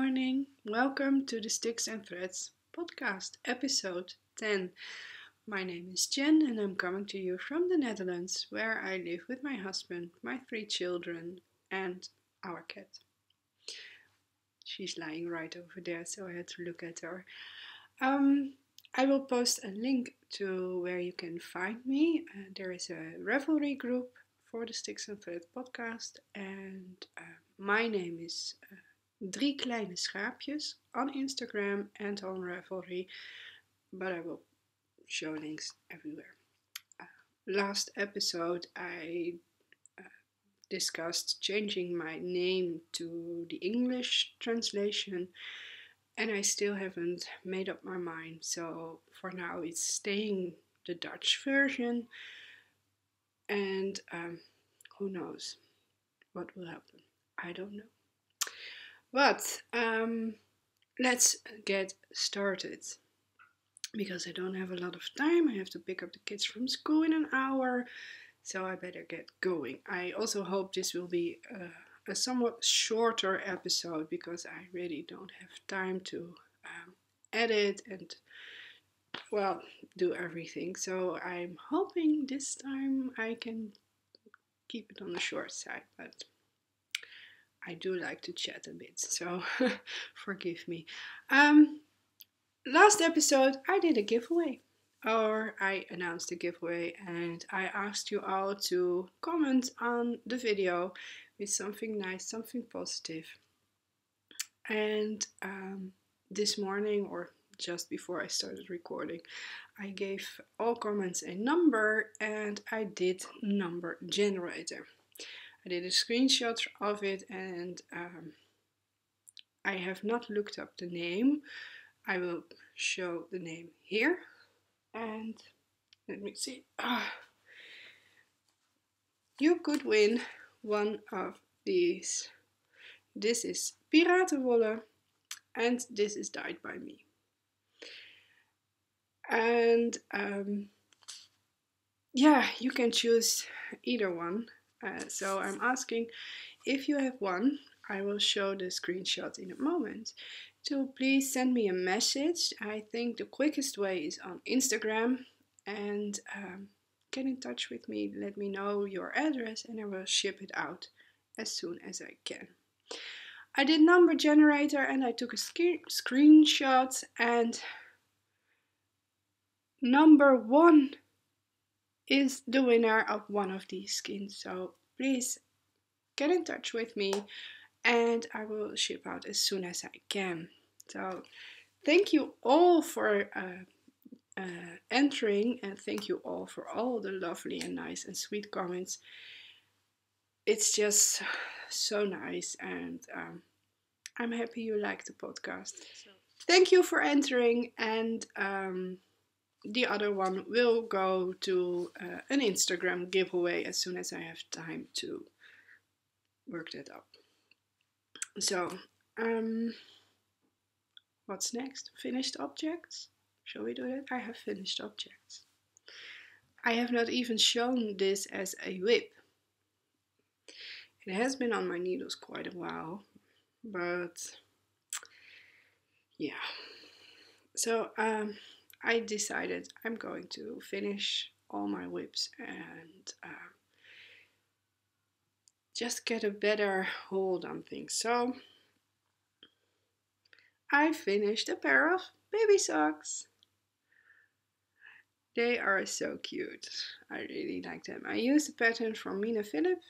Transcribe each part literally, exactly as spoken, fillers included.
morning. Welcome to the Sticks and Threads podcast, episode ten. My name is Jen and I'm coming to you from the Netherlands, where I live with my husband, my three children, and our cat. She's lying right over there, so I had to look at her. Um, I will post a link to where you can find me. Uh, there is a Ravelry group for the Sticks and Threads podcast, and uh, my name is uh, Drie Kleine Schaapjes on Instagram and on Ravelry, but I will show links everywhere. Uh, last episode I uh, discussed changing my name to the English translation, and I still haven't made up my mind, so for now it's staying the Dutch version, and um, who knows what will happen. I don't know. But um, let's get started. Because I don't have a lot of time, I have to pick up the kids from school in an hour, so I better get going. I also hope this will be a, a somewhat shorter episode, because I really don't have time to um, edit and, well, do everything. So I'm hoping this time I can keep it on the short side, but I do like to chat a bit, so forgive me. Um, last episode I did a giveaway, or I announced a giveaway, and I asked you all to comment on the video with something nice, something positive. And um, this morning, or just before I started recording, I gave all comments a number, and I did number generator. I did a screenshot of it, and um, I have not looked up the name. I will show the name here, and let me see. Ah, you could win one of these. This is Piratenwolle, and this is dyed by me. And um, yeah, you can choose either one. Uh, so I'm asking, if you have one, I will show the screenshot in a moment. So please send me a message. I think the quickest way is on Instagram, and um, get in touch with me. Let me know your address and I will ship it out as soon as I can. I did number generator and I took a sk- screenshot, and number one is the winner of one of these skins. So please get in touch with me and I will ship out as soon as I can. So thank you all for uh, uh, entering, and thank you all for all the lovely and nice and sweet comments. It's just so nice, and um, I'm happy you like the podcast. So thank you for entering, and um, the other one will go to uh, an Instagram giveaway as soon as I have time to work that up. So, um, what's next? Finished objects? Shall we do that? I have finished objects. I have not even shown this as a whip. It has been on my needles quite a while, but yeah. So um, I decided I'm going to finish all my whips and uh, just get a better hold on things. So I finished a pair of baby socks. They are so cute. I really like them. I used the pattern from Mina Philip.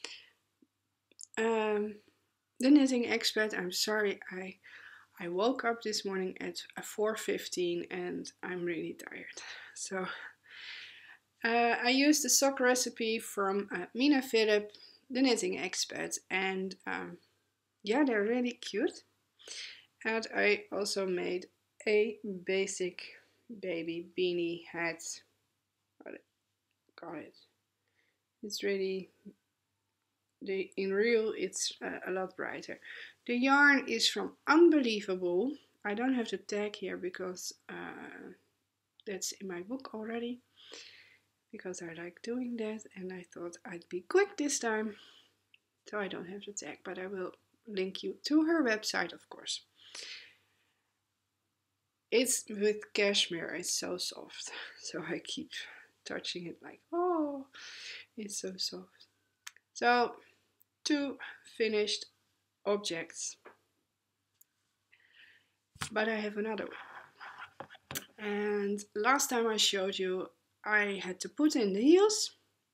Um, the knitting expert. I'm sorry, I I woke up this morning at four fifteen and I'm really tired. So uh, I used the sock recipe from uh, Mina Philip, the knitting expert, and um, yeah, they're really cute. And I also made a basic baby beanie hat. Got it. It's really, the in real it's uh, a lot brighter. The yarn is from Unbelievable. I don't have the tag here because uh, that's in my book already, because I like doing that, and I thought I'd be quick this time, so I don't have the tag, but I will link you to her website, of course. It's with cashmere, it's so soft. So I keep touching it like, oh, it's so soft. So, two finished objects. But I have another one. And last time I showed you, I had to put in the heels.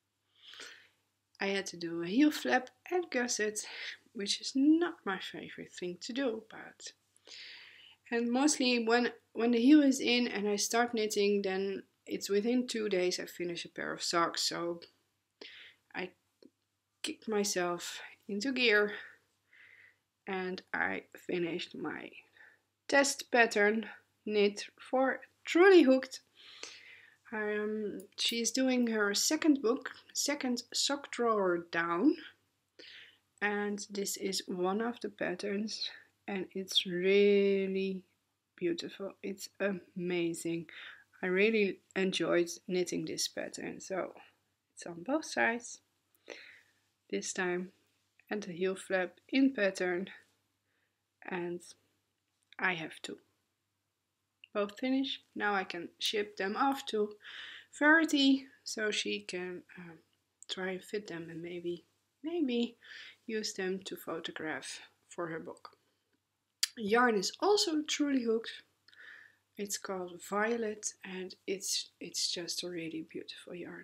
I had to do a heel flap and gusset, which is not my favorite thing to do, but and mostly when when the heel is in and I start knitting, then it's within two days I finish a pair of socks. So I kicked myself into gear and I finished my test pattern knit for Truly Hooked. Um, she's doing her second book, second sock drawer down, and this is one of the patterns, and it's really beautiful. It's amazing. I really enjoyed knitting this pattern. So it's on both sides this time, and the heel flap in pattern, and I have two. Both finished. Now I can ship them off to Verity so she can um, try and fit them and maybe maybe use them to photograph for her book. Yarn is also Truly Hooked. It's called Violet, and it's it's just a really beautiful yarn.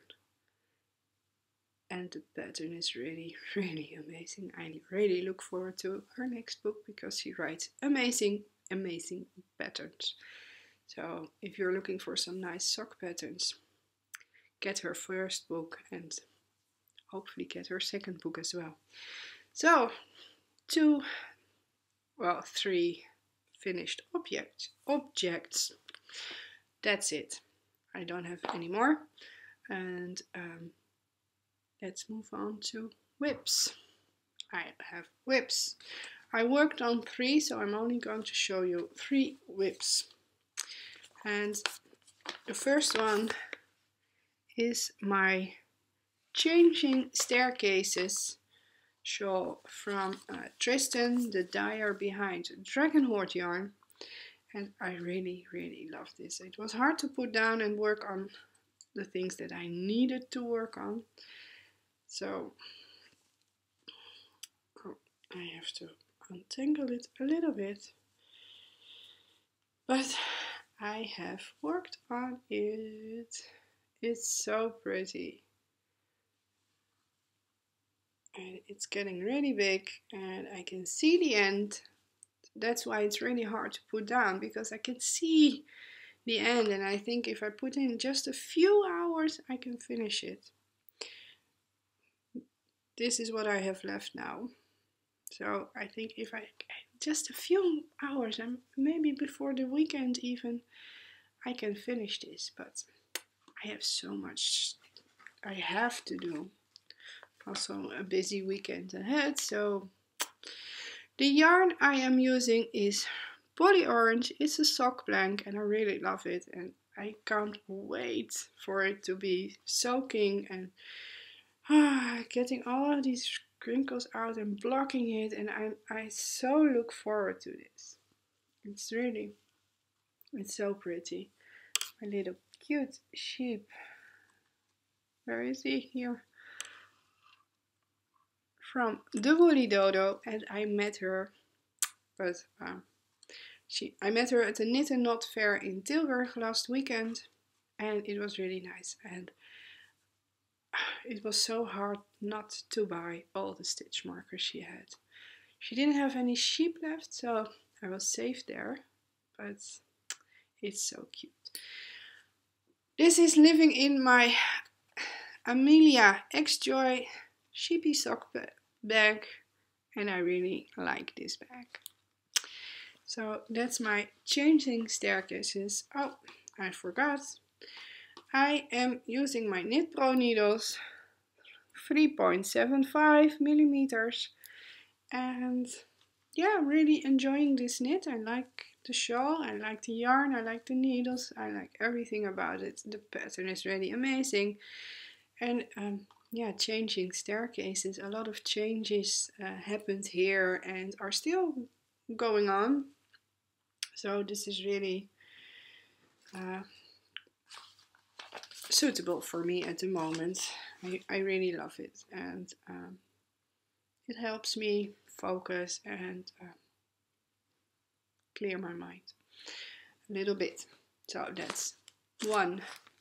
And the pattern is really, really amazing. I really look forward to her next book because she writes amazing, amazing patterns. So if you're looking for some nice sock patterns, get her first book and hopefully get her second book as well. So, two, well, three finished objects. Objects. That's it. I don't have any more. And um, let's move on to whips. I have whips. I worked on three, so I'm only going to show you three whips. And the first one is my Changing Staircases shawl from uh, Tristan, the dyer behind Dragonhoard yarn. And I really, really love this. It was hard to put down and work on the things that I needed to work on. So oh, I have to untangle it a little bit. But I have worked on it. It's so pretty. And it's getting really big and I can see the end. That's why it's really hard to put down, because I can see the end, and I think if I put in just a few hours I can finish it. This is what I have left now. So I think if I just a few hours, and maybe before the weekend even, I can finish this. But I have so much I have to do. Also a busy weekend ahead. So the yarn I am using is Poly Orange. It's a sock blank and I really love it, and I can't wait for it to be soaking and ah, getting all of these crinkles out and blocking it, and I, I so look forward to this. It's really, it's so pretty. My little cute sheep. Where is he? Here. From the Woolly Dodo, and I met her, but uh, she, I met her at the Knit and Knot Fair in Tilburg last weekend, and it was really nice. And it was so hard not to buy all the stitch markers she had. She didn't have any sheep left, so I was safe there, but it's so cute. This is living in my Amelia X-Joy sheepy sock bag, and I really like this bag. So that's my Changing Staircases. Oh, I forgot. I am using my Knit Pro needles, three point seven five millimeters, and yeah, I'm really enjoying this knit. I like the shawl, I like the yarn, I like the needles, I like everything about it. The pattern is really amazing, and um, yeah, Changing Staircases, a lot of changes uh, happened here and are still going on. So this is really uh, suitable for me at the moment. I, I really love it, and um, it helps me focus and uh, clear my mind a little bit. So that's one.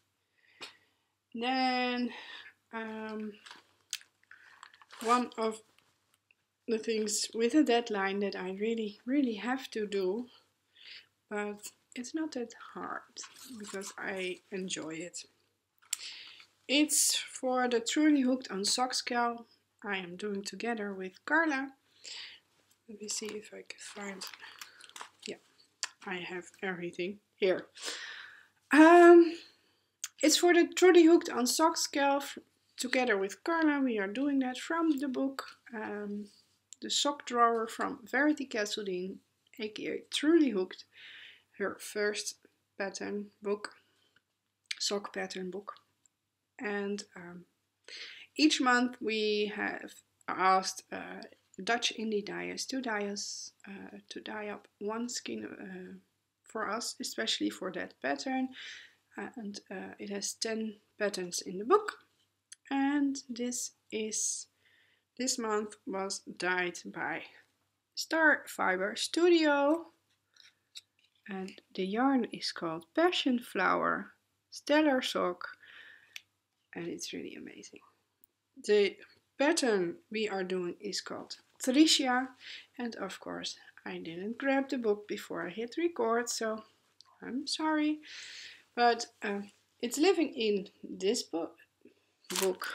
Then um, one of the things with a deadline that I really, really have to do, but it's not that hard because I enjoy it. It's for the Truly Hooked on Socks cal I am doing together with Carla. Let me see if I can find. Yeah, I have everything here. Um, it's for the Truly Hooked on Socks cal together with Carla. We are doing that from the book um, The Sock Drawer from Verity Castledine, aka Truly Hooked, her first pattern book, sock pattern book. And um, each month we have asked uh, Dutch indie dyers to dye us, uh, to dye up one skein uh, for us, especially for that pattern. Uh, and uh, it has ten patterns in the book. And this is this month was dyed by Star Fiber Studio. And the yarn is called Passion Flower Stellar Sock. And it's really amazing. The pattern we are doing is called Tricia, and of course I didn't grab the book before I hit record, so I'm sorry, but uh, it's living in this book. book.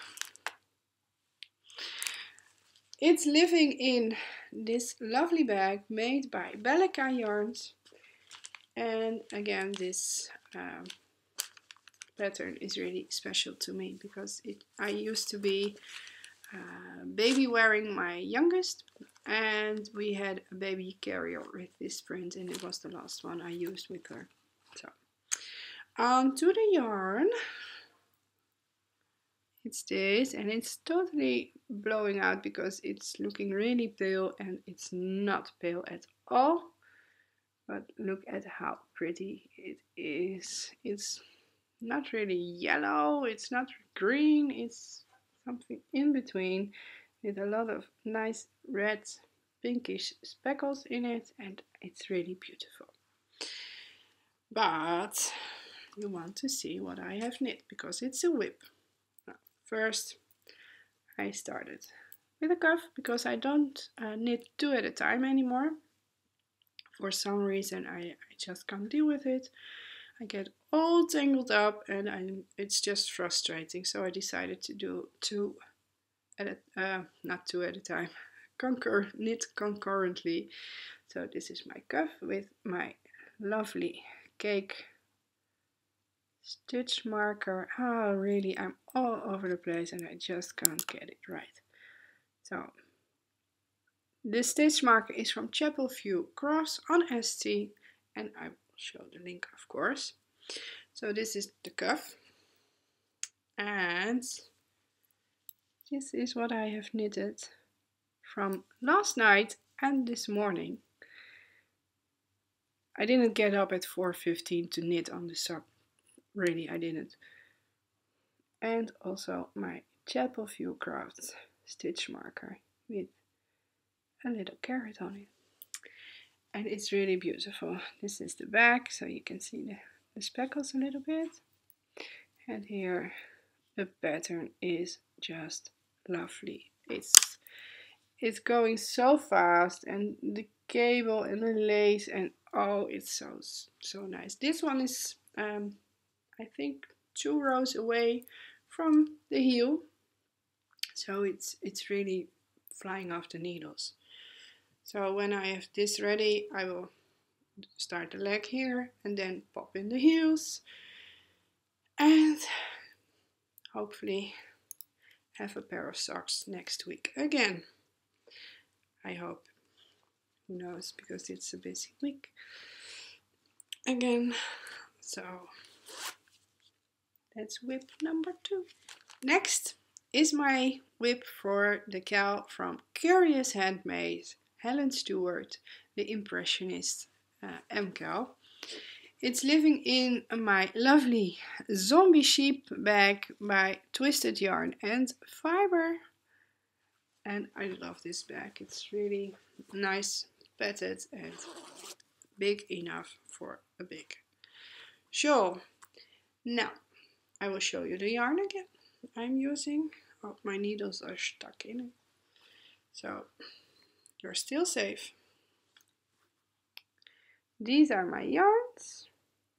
It's living in this lovely bag made by Bellica Yarns, and again this um, pattern is really special to me because it I used to be uh, baby wearing my youngest, and we had a baby carrier with this print, and it was the last one I used with her. So on to the yarn. It's this, and it's totally blowing out because it's looking really pale, and it's not pale at all. But look at how pretty it is. It's not really yellow, it's not green, it's something in between with a lot of nice red pinkish speckles in it, and it's really beautiful. But you want to see what I have knit because it's a whip. Now, first I started with a cuff because I don't uh, knit two at a time anymore. For some reason I, I just can't deal with it. I get all tangled up, and I'm, it's just frustrating. So I decided to do two at a, uh, not two at a time, concur knit concurrently. So this is my cuff with my lovely cake stitch marker. Oh, really, I'm all over the place, and I just can't get it right. So this stitch marker is from Chapel View Crafts on Etsy, and I will show the link, of course. So this is the cuff, and this is what I have knitted from last night and this morning. I didn't get up at four fifteen to knit on the sock, really I didn't. And also my Chapel View Crafts stitch marker with a little carrot on it. And it's really beautiful. This is the back, so you can see the, the speckles a little bit. And here the pattern is just lovely. It's it's going so fast, and the cable and the lace, and oh, it's so so nice. This one is um, I think two rows away from the heel, so it's it's really flying off the needles. So when I have this ready, I will start the leg here and then pop in the heels, and hopefully have a pair of socks next week again. I hope. Who knows, because it's a busy week again. So that's whip number two. Next is my whip for the cal from Curious Handmade, Helen Stewart, the Impressionist uh, M cal. It's living in my lovely zombie sheep bag by Twisted Yarn and Fiber. And I love this bag. It's really nice, padded and big enough for a big shawl. Now, I will show you the yarn again I'm using. Oh, my needles are stuck in it. So, you're still safe. These are my yarns.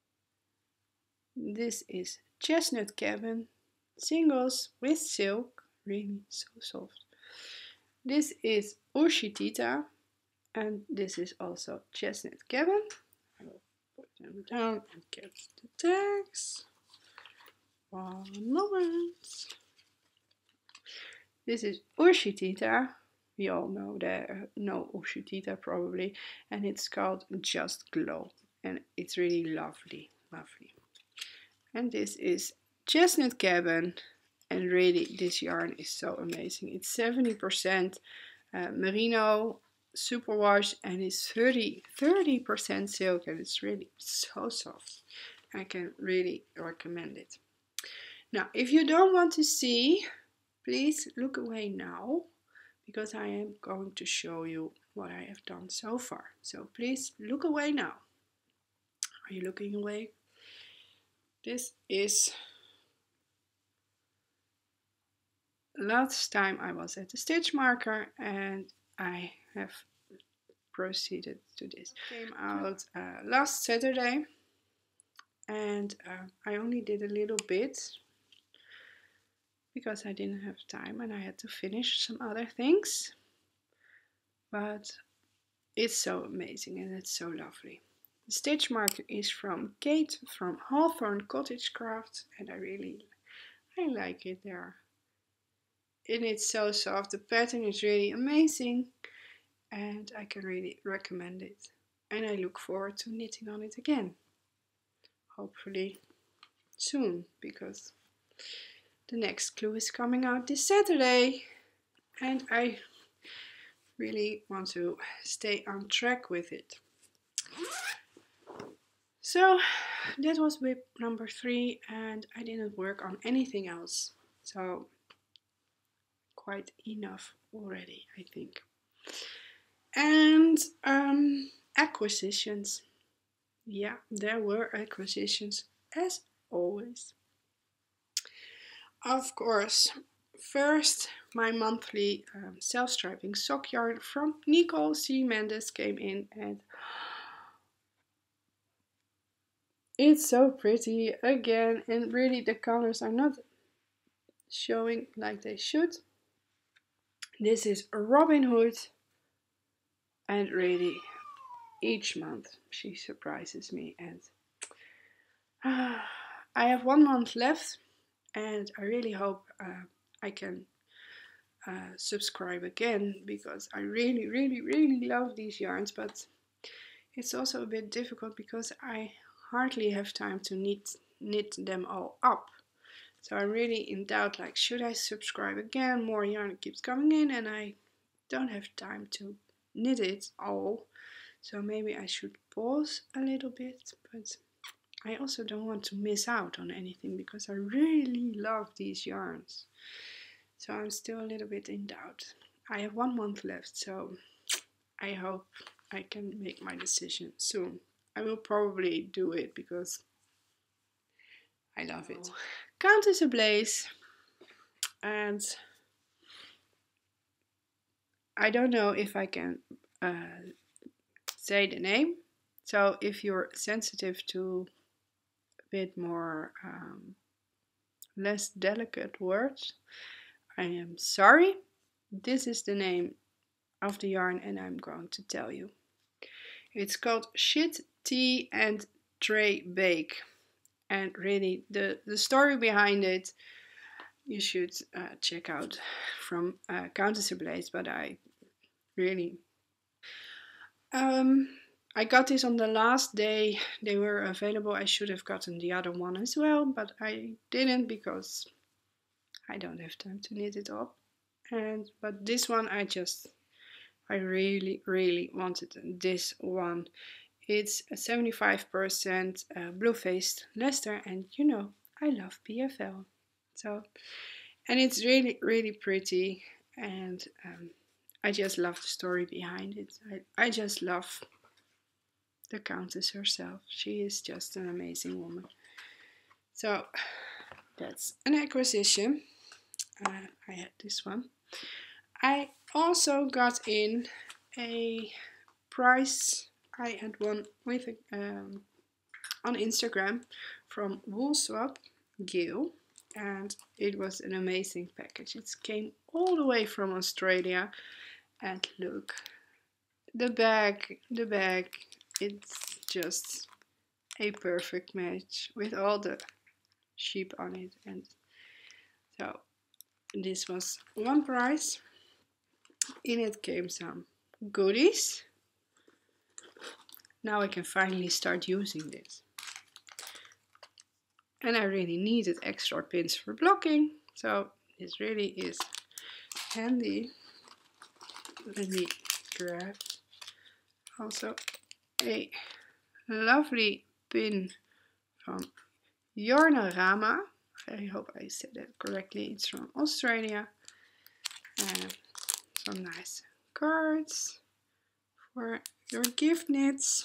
This is Chestnut Cabin, singles with silk, really so soft. This is Ushitita, and this is also Chestnut Cabin. I will put them down and get the tags. One moment. This is Ushitita. We all know the know Ushitita probably, and it's called Just Glow, and it's really lovely, lovely. And this is Chestnut Cabin, and really this yarn is so amazing. It's seventy percent uh, merino superwash and it's thirty percent silk, and it's really so soft. I can really recommend it. Now, if you don't want to see, please look away now, because I am going to show you what I have done so far. So please look away now. Are you looking away? This is last time I was at the stitch marker, and I have proceeded to this. It came out uh, last Saturday, and uh, I only did a little bit because I didn't have time and I had to finish some other things. But it's so amazing and it's so lovely. The stitch marker is from Kate from Hawthorne Cottage Craft, and I really I like it there. And it's so soft. The pattern is really amazing, and I can really recommend it. And I look forward to knitting on it again. Hopefully soon, because the next clue is coming out this Saturday, and I really want to stay on track with it. So that was whip number three, and I didn't work on anything else. So quite enough already, I think. And um, acquisitions. Yeah, there were acquisitions as always. Of course, first my monthly um, self-striping sock yarn from Nicole C. Mendes came in, and it's so pretty again, and really the colors are not showing like they should. This is Robin Hood, and really each month she surprises me, and uh, I have one month left, and I really hope uh, I can uh, subscribe again, because I really really really love these yarns, but it's also a bit difficult because I hardly have time to knit knit them all up. So I'm really in doubt, like, should I subscribe again? More yarn keeps coming in and I don't have time to knit it all. So maybe I should pause a little bit, but I also don't want to miss out on anything because I really love these yarns. So I'm still a little bit in doubt. I have one month left, so I hope I can make my decision soon. I will probably do it because I love it. Countess Ablaze, and I don't know if I can uh, say the name. So if you're sensitive to a bit more um, less delicate words, I am sorry. This is the name of the yarn, and I'm going to tell you. It's called Shit, Tea and Tray Bake. And really, the, the story behind it, you should uh, check out from uh, Countess Ablaze, but I really... Um, I got this on the last day they were available. I should have gotten the other one as well, but I didn't because I don't have time to knit it up. And but this one I just... I really, really wanted. This one It's a seventy-five percent uh, blue-faced Leicester, and you know, I love P F L. So, and it's really, really pretty, and um, I just love the story behind it. I, I just love the Countess herself. She is just an amazing woman. So, that's an acquisition. Uh, I had this one. I also got in a prize I had one with um, on Instagram from Woolswap, Gail, and it was an amazing package. It came all the way from Australia, and look, the bag, the bag, it's just a perfect match with all the sheep on it. And so this was one prize. In it came some goodies. Now I can finally start using this. And I really needed extra pins for blocking, so this really is handy. Let me grab also a lovely pin from Yarnarama. I hope I said that correctly. It's from Australia. And some nice cards for your gift knits.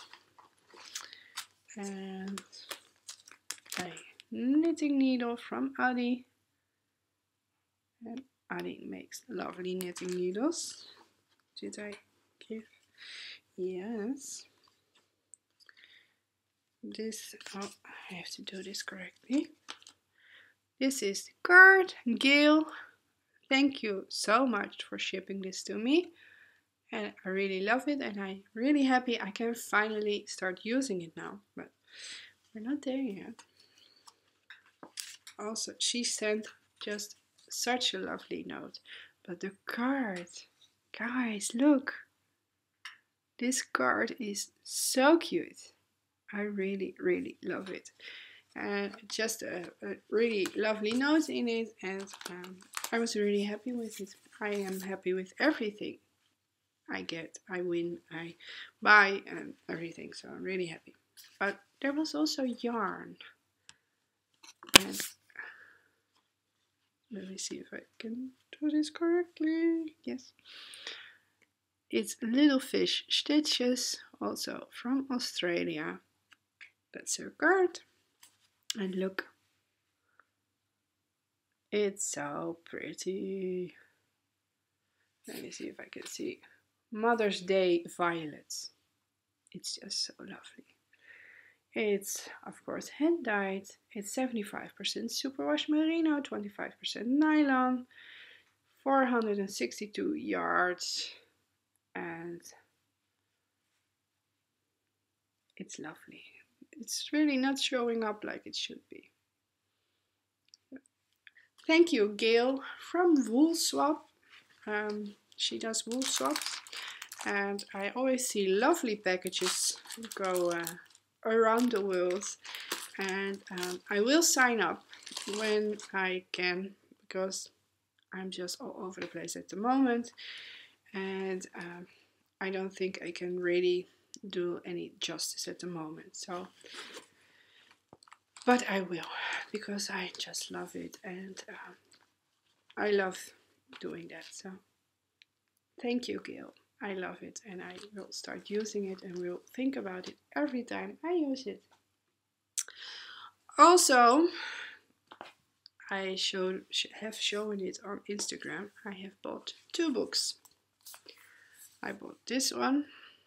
And a knitting needle from Adi. And Adi makes lovely knitting needles. Did I give? Yes. This, oh, I have to do this correctly. This is the card. Gail, thank you so much for shipping this to me. And I really love it, and I'm really happy I can finally start using it now. But we're not there yet. Also, she sent just such a lovely note. But the card, guys, look. This card is so cute. I really, really love it. And just a, a really lovely note in it, and um, I was really happy with it. I am happy with everything I get, I win, I buy, and everything, so I'm really happy. But there was also yarn. And let me see if I can do this correctly. Yes. It's Little Fish Stitches, also from Australia. That's her card. And look, it's so pretty. Let me see if I can see. Mother's Day Violets. It's just so lovely. It's, of course, hand dyed. It's seventy-five percent superwash merino, twenty-five percent nylon, four hundred sixty-two yards, and it's lovely. It's really not showing up like it should be. Thank you, Gail from Woolswap. Um, she does wool swaps, and I always see lovely packages go uh, around the world, and um, I will sign up when I can, because I'm just all over the place at the moment, and um, I don't think I can really do any justice at the moment. So, but I will, because I just love it, and uh, I love doing that. So thank you, Gail. I love it, and I will start using it, and will think about it every time I use it. Also, I showed, have shown it on Instagram. I have bought two books. I bought this one,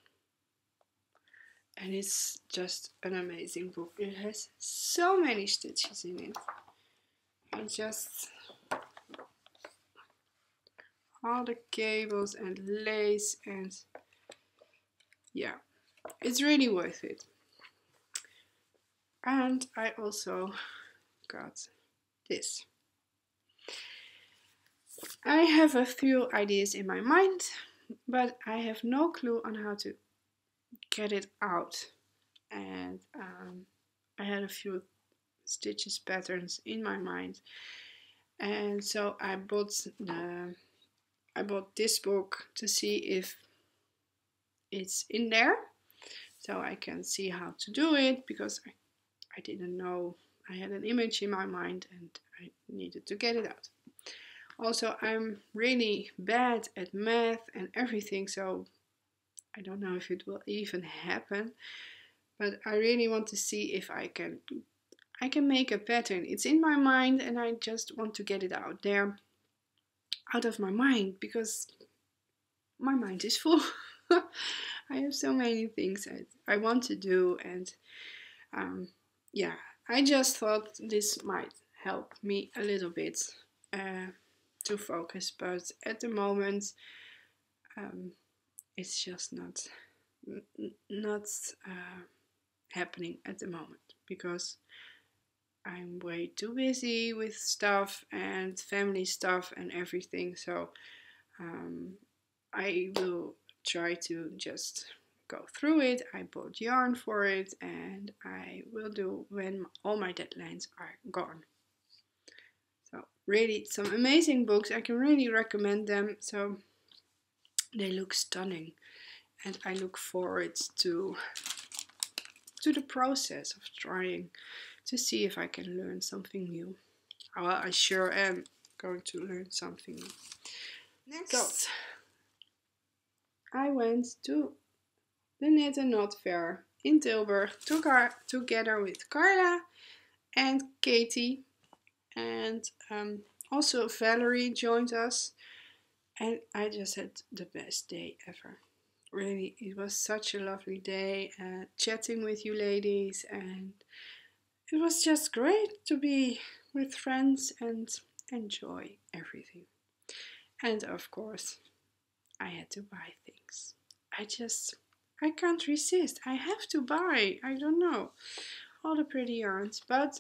and it's just an amazing book. It has so many stitches in it. And just all the cables and lace, and yeah, it's really worth it. And I also got this. I have a few ideas in my mind, but I have no clue on how to get it out. And um, I had a few stitches patterns in my mind, and so I bought the I bought this book to see if it's in there. so I can see how to do it, because I, I didn't know. I had an image in my mind and I needed to get it out. Also, I'm really bad at math and everything, so I don't know if it will even happen, but I really want to see if I can I can make a pattern. It's in my mind and I just want to get it out there, out of my mind, because my mind is full. I have so many things I, I want to do, and um, yeah, I just thought this might help me a little bit uh, to focus, but at the moment um, it's just not not uh, happening at the moment, because I'm way too busy with stuff and family stuff and everything. So um, I will try to just go through it. I bought yarn for it, and I will do when all my deadlines are gone. So really some amazing books. I can really recommend them. So they look stunning, and I look forward to to the process of trying to see if I can learn something new. Well, I sure am going to learn something new. Next, so, I went to the Knit and Knot Fair in Tilburg to together with Carla and Katie, and um, also Valerie joined us, and I just had the best day ever. Really, it was such a lovely day, uh, chatting with you ladies, and it was just great to be with friends and enjoy everything. And of course, I had to buy things. I just, I can't resist. I have to buy, I don't know, all the pretty yarns. But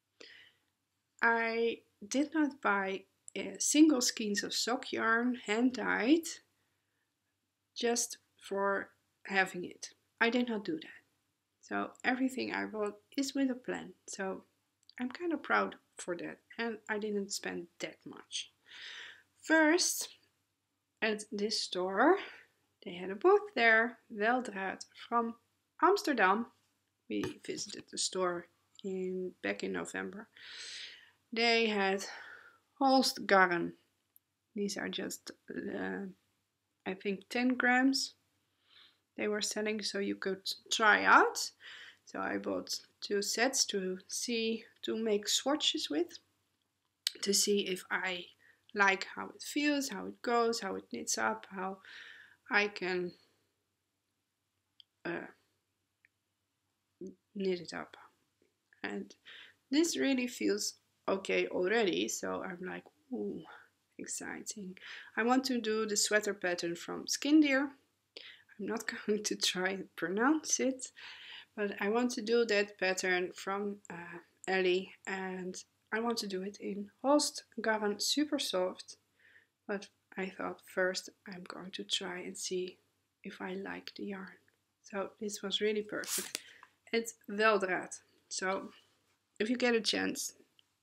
I did not buy uh, single skeins of sock yarn, hand dyed, just for having it. I did not do that. So everything I bought is with a plan. So I'm kind of proud for that, and I didn't spend that much. First, at this store, they had a booth there, Weldraad from Amsterdam. We visited the store in back in November. They had Holst Garn. These are just, uh, I think, ten grams. They were selling, so you could try out. So I bought two sets to see, to make swatches with, to see if I like how it feels, how it goes, how it knits up, how I can uh, knit it up. And this really feels okay already, so I'm like, ooh, exciting. I want to do the sweater pattern from Skin Deer. I'm not going to try to pronounce it, but I want to do that pattern from uh, Ellie, and I want to do it in Holst Garn Super Soft. But I thought first I'm going to try and see if I like the yarn. So this was really perfect. It's Weldraad. So if you get a chance,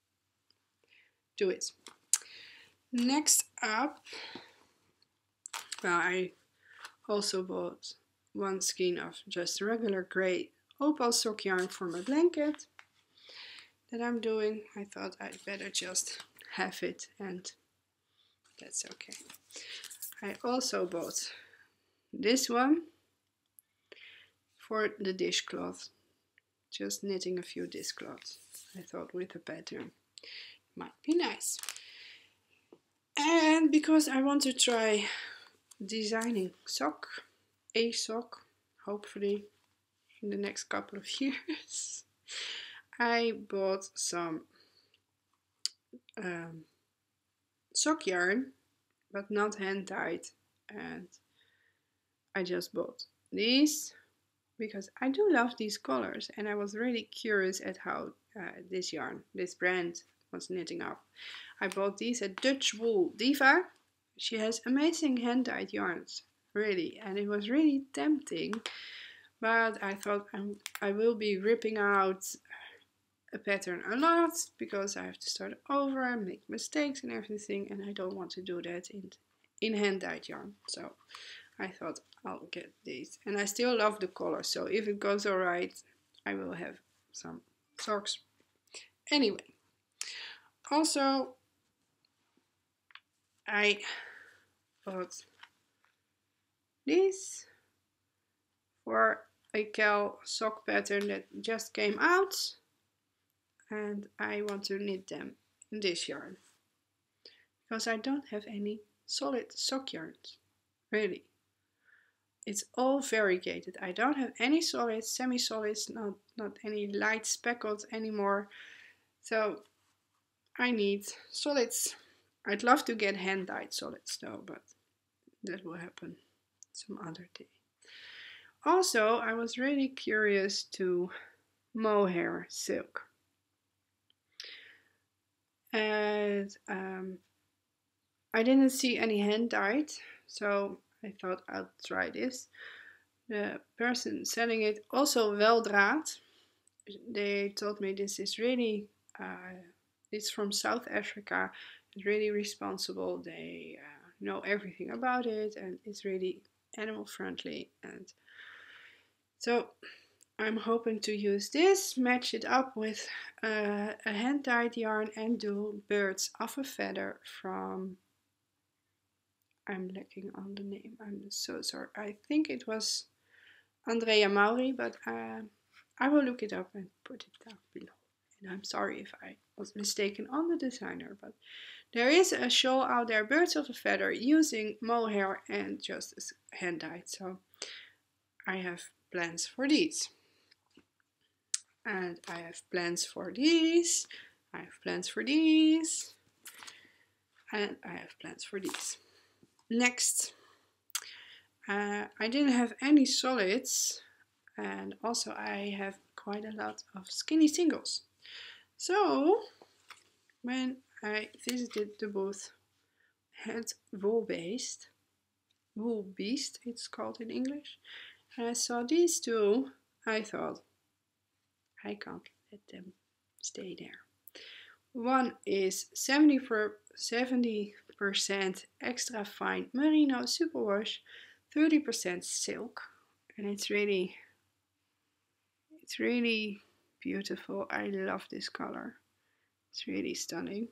do it. Next up, well, I also bought one skein of just regular grey opal sock yarn for my blanket that I'm doing. I thought I'd better just have it, and that's okay. I also bought this one for the dishcloth, just knitting a few dishcloths. I thought with a pattern might be nice. And because I want to try designing sock, a sock, hopefully in the next couple of years, I bought some um, sock yarn, but not hand dyed, and I just bought these because I do love these colors, and I was really curious at how uh, this yarn, this brand, was knitting up. I bought these at Dutch Wool Diva. She has amazing hand dyed yarns, really, and it was really tempting, but I thought I'm, I will be ripping out a pattern a lot because I have to start over and make mistakes and everything, and I don't want to do that in, in hand dyed yarn. So I thought I'll get these. And I still love the color, so if it goes alright, I will have some socks. Anyway, also I bought these for a Cal sock pattern that just came out, and I want to knit them in this yarn because I don't have any solid sock yarns, really. It's all variegated. I don't have any solids, semi-solids, not, not any light speckled anymore. So I need solids. I'd love to get hand-dyed solids though, but that will happen some other day. Also, I was really curious to mohair silk. And um, I didn't see any hand-dyed, so I thought I'll try this. The person selling it, also Weldraad, they told me this is really, uh, it's from South Africa, it's really responsible, they uh, know everything about it, and it's really animal friendly. And so I'm hoping to use this, match it up with uh, a hand-dyed yarn and do Birds of a Feather from, I'm lacking on the name, I'm so sorry, I think it was Andrea Mauri, but uh, I will look it up and put it down below. And I'm sorry if I was mistaken on the designer, but there is a shawl out there, Birds of a Feather, using mohair and just hand-dyed, so I have plans for these. And I have plans for these, I have plans for these, and I have plans for these. Next, uh, I didn't have any solids, and also I have quite a lot of skinny singles. So, when I visited the booth at Wool Beast, Wool Beast it's called in English, and I saw these two, I thought, I can't let them stay there. One is seventy percent extra fine merino superwash, thirty percent silk, and it's really, it's really beautiful. I love this color. It's really stunning.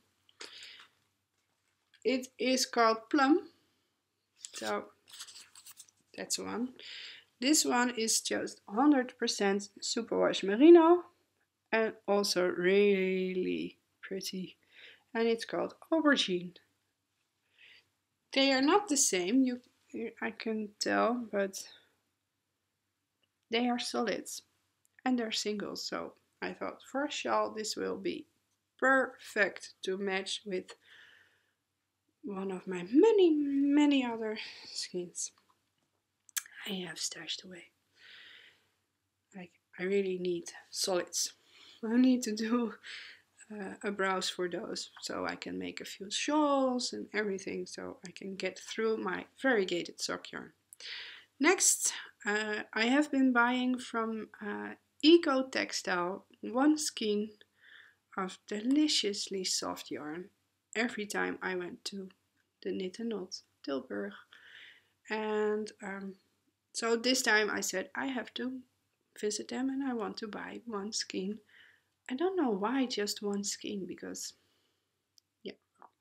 It is called Plum, so that's one. This one is just one hundred percent superwash merino and also really pretty, and it's called Aubergine. They are not the same, you I can tell, but they are solids and they're singles, so I thought for a shawl this will be perfect to match with one of my many many other skeins I have stashed away. Like, I really need solids. I need to do uh, a browse for those so I can make a few shawls and everything, so I can get through my variegated sock yarn. Next, uh, I have been buying from uh, Eco Textile one skein of deliciously soft yarn every time I went to the Knit and Knot Tilburg. And um, so this time I said I have to visit them and I want to buy one skein. I don't know why just one skein, because yeah,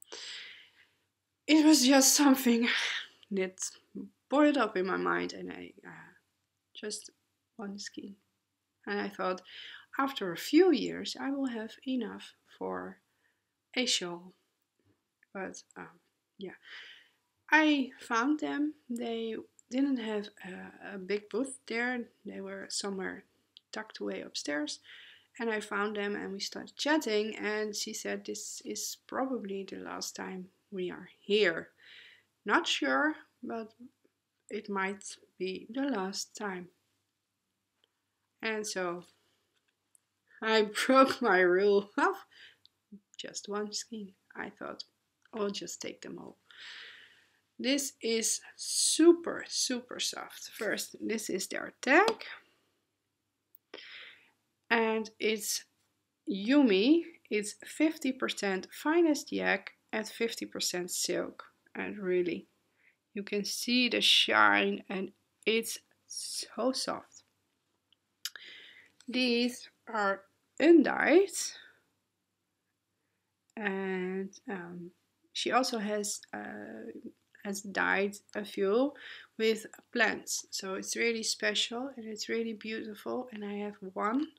it was just something that boiled up in my mind, and I uh, just one skein. And I thought after a few years I will have enough for a shawl. But um, yeah, I found them. They didn't have a, a big booth there. They were somewhere tucked away upstairs. And I found them and we started chatting, and she said this is probably the last time we are here. Not sure, but it might be the last time. And so I broke my rule of just one skein. I thought I'll just take them all. This is super, super soft. First, this is their tag. And it's Yumi. It's fifty percent finest yak at fifty percent silk. And really, you can see the shine, and It's so soft. These are undyed, and um, she also has uh, has dyed a few with plants, so it's really special and it's really beautiful. And I have one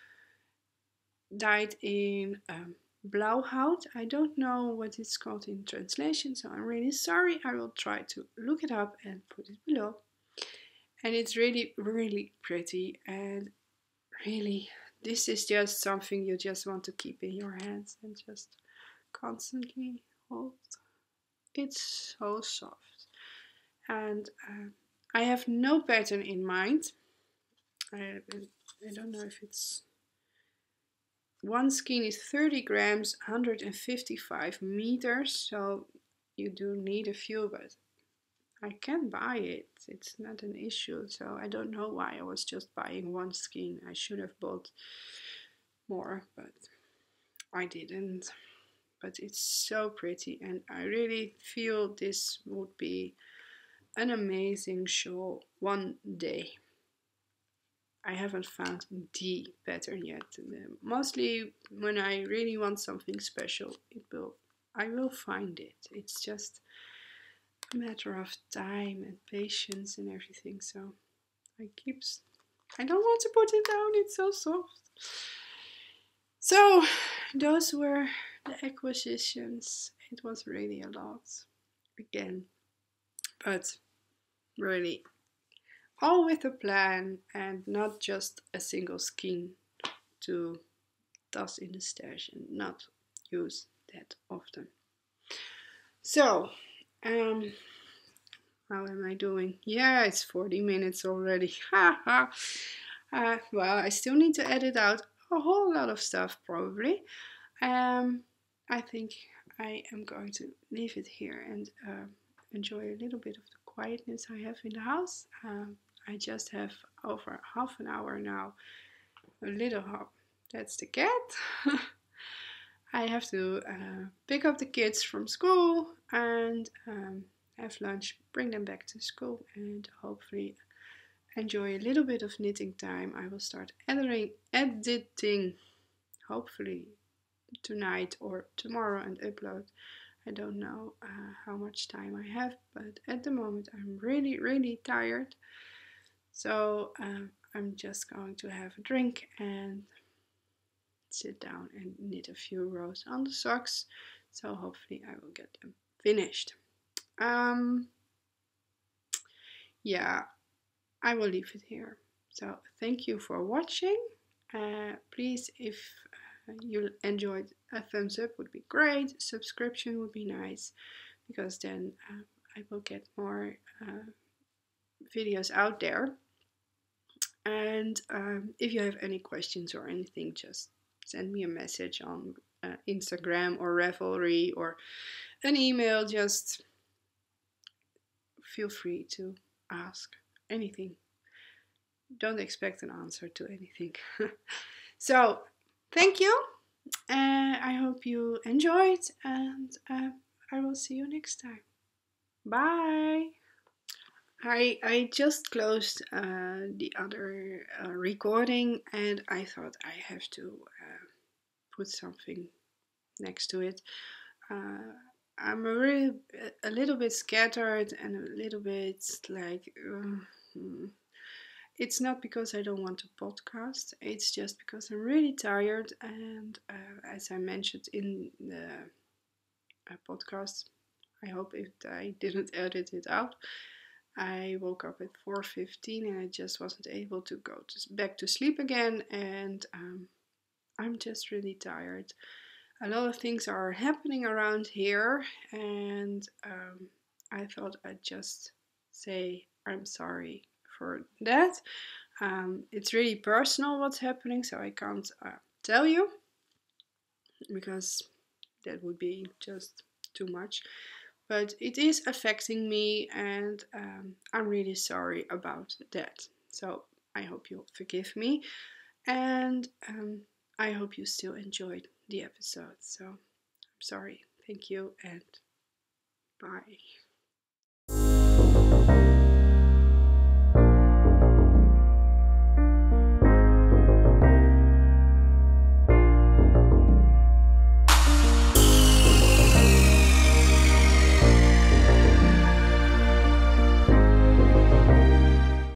dyed in um, blauhout. I don't know what it's called in translation, so I'm really sorry. I will try to look it up and put it below. And it's really, really pretty, and really, this is just something you just want to keep in your hands and just constantly hold. It's so soft. And uh, I have no pattern in mind. I, I don't know if it's... One skein is thirty grams, one hundred fifty-five meters, so you do need a few, but I can buy it. It's not an issue, so I don't know why I was just buying one skein. I should have bought more, but I didn't. But it's so pretty, and I really feel this would be an amazing shawl one day. I haven't found the pattern yet. Mostly when I really want something special, it will I will find it. It's just a matter of time and patience and everything. So I keep I don't want to put it down, it's so soft. So those were the acquisitions. It was really a lot again, but really all with a plan and not just a single skein to toss in the stash and not use that often. So, um, how am I doing? Yeah, it's forty minutes already. Ha ha. Uh, well, I still need to edit out a whole lot of stuff probably. Um, I think I am going to leave it here and uh, enjoy a little bit of the quietness I have in the house. Um, I just have over half an hour now. A little hop. That's the cat. I have to uh, pick up the kids from school and um, have lunch, bring them back to school, and hopefully enjoy a little bit of knitting time. I will start editing, editing hopefully tonight or tomorrow and upload. I don't know uh, how much time I have, but at the moment I'm really, really tired. So uh, I'm just going to have a drink and sit down and knit a few rows on the socks. So hopefully I will get them finished. Um, yeah, I will leave it here. So thank you for watching. Uh, please, if uh, you enjoyed, a thumbs up would be great. Subscription would be nice, because then uh, I will get more uh, videos out there. And um, if you have any questions or anything, just send me a message on uh, Instagram or Ravelry or an email. Just feel free to ask anything. Don't expect an answer to anything. So, thank you. Uh, I hope you enjoyed, and uh, I will see you next time. Bye. I, I just closed uh, the other uh, recording, and I thought I have to uh, put something next to it. Uh, I'm a, really, a little bit scattered and a little bit like... Uh, hmm. It's not because I don't want to podcast, it's just because I'm really tired, and uh, as I mentioned in the uh, podcast, I hope if I didn't edit it out, I woke up at four fifteen and I just wasn't able to go to, back to sleep again, and um, I'm just really tired. A lot of things are happening around here, and um, I thought I'd just say I'm sorry for that. Um, it's really personal what's happening, so I can't uh, tell you, because that would be just too much. But it is affecting me, and um, I'm really sorry about that. So I hope you'll forgive me, and um, I hope you still enjoyed the episode. So I'm sorry. Thank you, and bye.